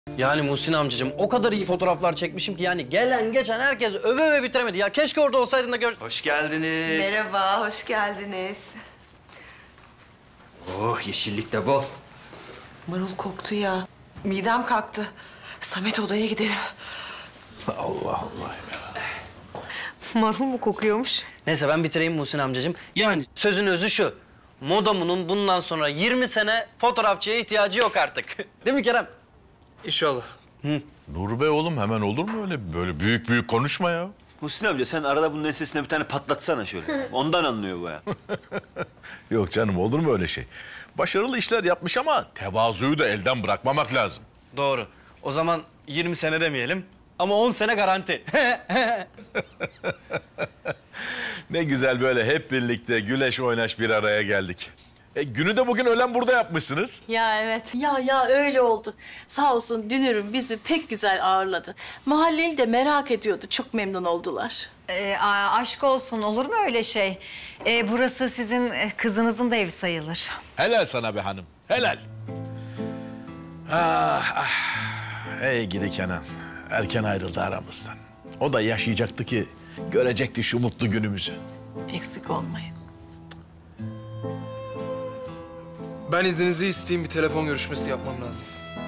Yani Muhsin amcacığım o kadar iyi fotoğraflar çekmişim ki yani gelen geçen herkes öve öve bitiremedi. Ya keşke orada olsaydın da gör... Hoş geldiniz. Merhaba, hoş geldiniz. Oh, yeşillik de bol. Marul koktu ya. Midem kalktı. Samet odaya gidelim. Allah Allah ya. Marul mu kokuyormuş? Neyse ben bitireyim Muhsin amcacığım. Yani sözün özü şu. Modamu'nun bundan sonra 20 sene fotoğrafçıya ihtiyacı yok artık. Değil mi Kerem? İnşallah. Dur be oğlum, hemen olur mu öyle? Böyle büyük büyük konuşma ya. Muhsin amca sen arada bunun ensesine bir tane patlatsana şöyle. Ondan anlıyor bu ya. Yok canım, olur mu öyle şey? Başarılı işler yapmış ama tevazuyu da elden bırakmamak lazım. Doğru. O zaman 20 sene demeyelim ama 10 sene garanti. Ne güzel böyle hep birlikte güleş oynaş bir araya geldik. Günü de bugün öğlen burada yapmışsınız. Ya evet. Ya öyle oldu. Sağ olsun Dünür'üm bizi pek güzel ağırladı. Mahalleli de merak ediyordu. Çok memnun oldular. Aşk olsun, olur mu öyle şey? Burası sizin kızınızın da evi sayılır. Helal sana be hanım, helal. Ah. Ey gidi Kenan. Erken ayrıldı aramızdan. O da yaşayacaktı ki görecekti şu mutlu günümüzü. Eksik olmayın. Ben izninizi isteyeyim, bir telefon görüşmesi yapmam lazım.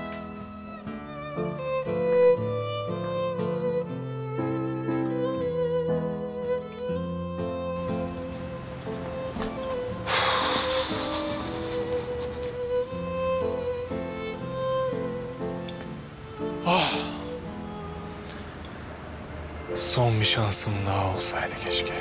Son bir şansım daha olsaydı keşke.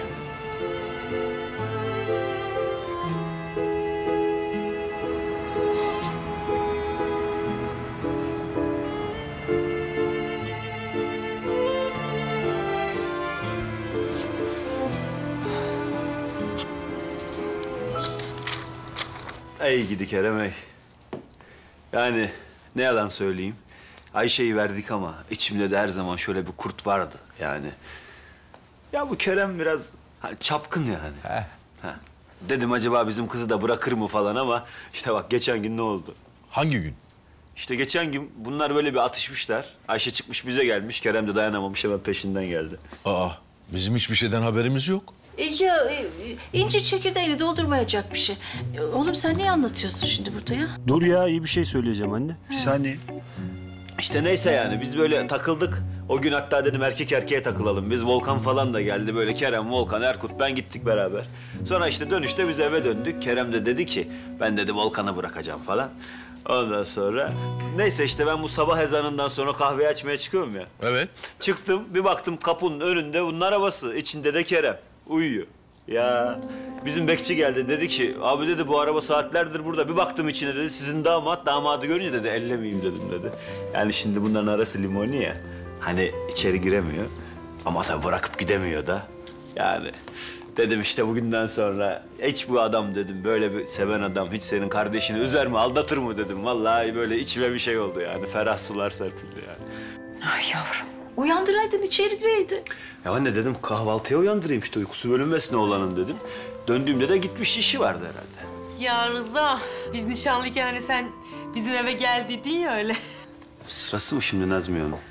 Ey gidi Kerem ey. Yani ne yalan söyleyeyim. Ayşe'yi verdik ama içimde de her zaman şöyle bir kurt vardı yani. Ya bu Kerem biraz çapkın yani. Ha. Dedim acaba bizim kızı da bırakır mı falan ama işte bak geçen gün ne oldu? Hangi gün? İşte geçen gün bunlar böyle bir atışmışlar. Ayşe çıkmış bize gelmiş. Kerem de dayanamamış hemen peşinden geldi. Aa, bizim hiçbir şeyden haberimiz yok. İncir çekirdeğini doldurmayacak bir şey. Oğlum sen niye anlatıyorsun şimdi burada ya? Dur ya iyi bir şey söyleyeceğim anne. Bir saniye. İşte neyse yani biz böyle takıldık. O gün hatta dedim erkek erkeğe takılalım. Biz Volkan falan da geldi böyle Kerem, Volkan, Erkut ben gittik beraber. Sonra işte dönüşte biz eve döndük. Kerem de dedi ki ben dedi Volkan'ı bırakacağım falan. Ondan sonra neyse işte ben bu sabah ezanından sonra kahveyi açmaya çıkıyorum ya. Evet. Çıktım bir baktım kapının önünde bunun arabası. İçinde de Kerem uyuyor. Ya bizim bekçi geldi dedi ki abi dedi bu araba saatlerdir burada. Bir baktım içine dedi sizin damadı görünce dedi ellemeyeyim dedim dedi. Yani şimdi bunların arası limoni ya. Hani içeri giremiyor ama tabii bırakıp gidemiyor da. Yani dedim işte bugünden sonra hiç bu adam dedim böyle bir seven adam hiç senin kardeşini üzer mi aldatır mı dedim. Vallahi böyle içime bir şey oldu yani ferah sular serpildi yani. Ay yavrum. Uyandıraydın içeri gireydin. Ya anne dedim kahvaltıya uyandırayım işte uykusu bölünmesin oğlanın dedim. Döndüğümde de gitmiş işi vardı herhalde. Ya Rıza, biz nişanlıyken hani sen bizim eve gel dedin ya öyle. Sırası mı şimdi Nazmiye Hanım?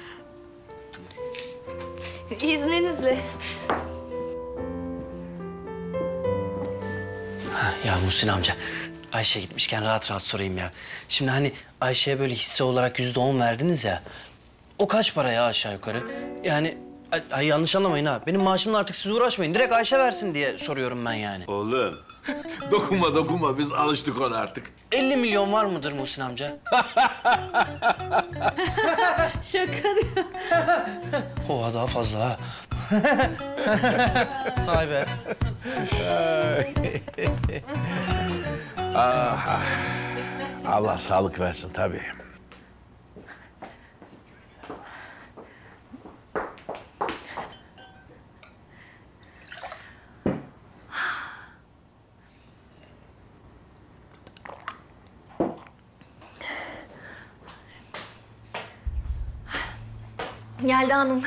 İzninizle. Ya Muhsin amca, Ayşe gitmişken rahat rahat sorayım ya. Şimdi hani Ayşe'ye böyle hisse olarak %10 verdiniz ya. O kaç para ya aşağı yukarı? Yani yanlış anlamayın ha. Benim maaşımla artık siz uğraşmayın. Direkt Ayşe versin diye soruyorum ben yani. Oğlum. Dokunma biz alıştık ona artık. 50 milyon var mıdır Muhsin amca? Şaka diyor. Oha daha fazla ha. Vay be. Allah sağlık versin tabii. Yelda Hanım.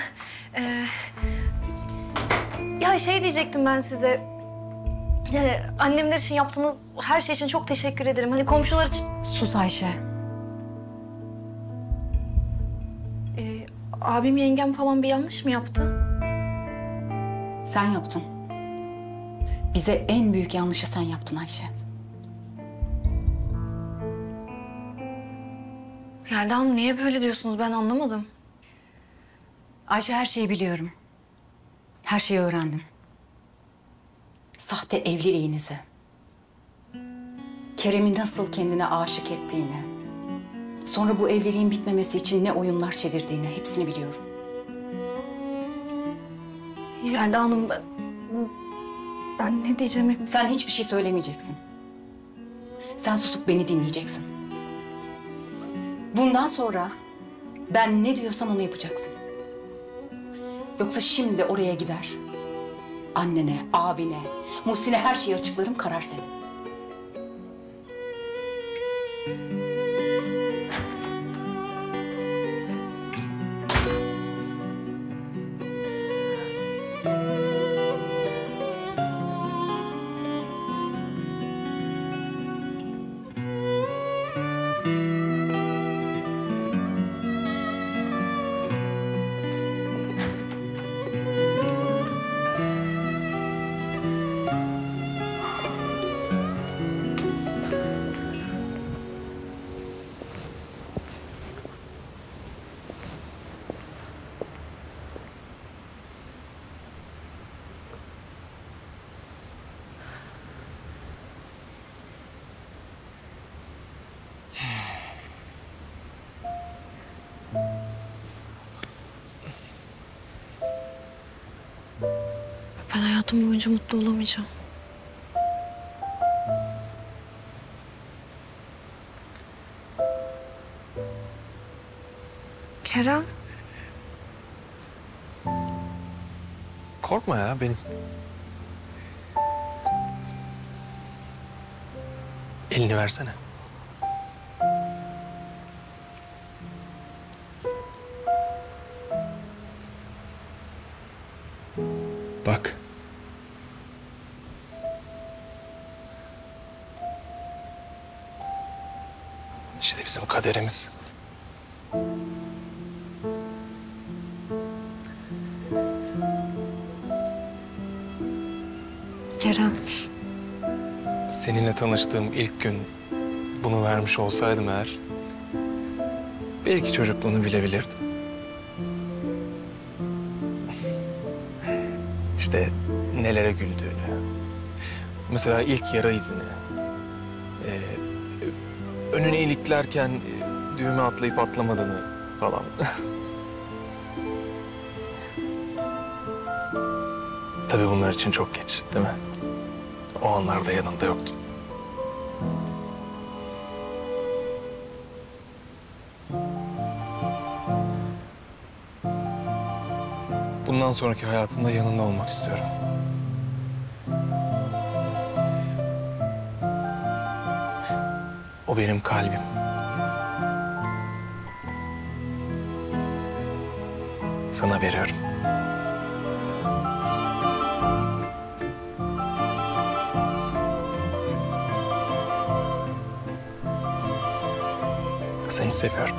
Ya şey diyecektim ben size. Annemler için yaptığınız her şey için çok teşekkür ederim. Hani komşular için... Sus Ayşe. Abim yengem falan bir yanlış mı yaptı? Sen yaptın. Bize en büyük yanlışı sen yaptın Ayşe. Yelda Hanım niye böyle diyorsunuz ben anlamadım. Ayşe her şeyi biliyorum. Her şeyi öğrendim. Sahte evliliğinizi, Kerem'i nasıl kendine aşık ettiğini, sonra bu evliliğin bitmemesi için ne oyunlar çevirdiğini hepsini biliyorum. Yelda Hanım ben ne diyeceğimi... Sen hiçbir şey söylemeyeceksin. Sen susup beni dinleyeceksin. Bundan sonra ben ne diyorsam onu yapacaksın. Yoksa şimdi oraya gider. Annene, abine, Muhsin'e her şeyi açıklarım, karar senin. Ben hayatım boyunca mutlu olamayacağım. Kerem. Korkma ya benim. Elini versene. Bak. İşte bizim kaderimiz. Kerem. Seninle tanıştığım ilk gün bunu vermiş olsaydım eğer... belki çocukluğunu bilebilirdim. İşte nelere güldüğünü. Mesela ilk yara izini. Önüne iliklerken düğme atlayıp atlamadığını falan. Tabii bunlar için çok geç, değil mi? O anlarda yanında yoktun. Bundan sonraki hayatında yanında olmak istiyorum. O benim kalbim. Sana veriyorum. Seni seviyorum.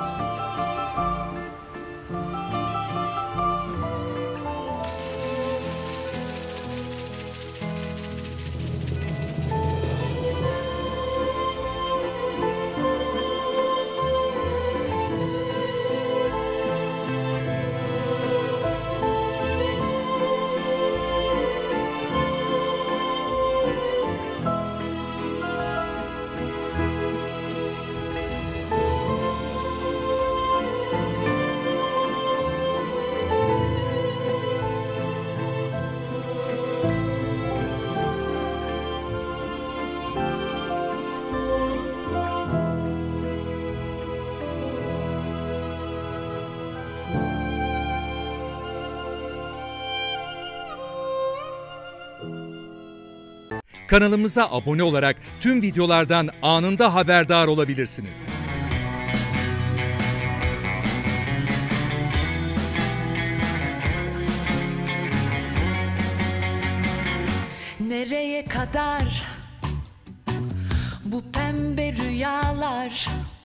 Kanalımıza abone olarak tüm videolardan anında haberdar olabilirsiniz. Nereye kadar bu pembe rüyalar?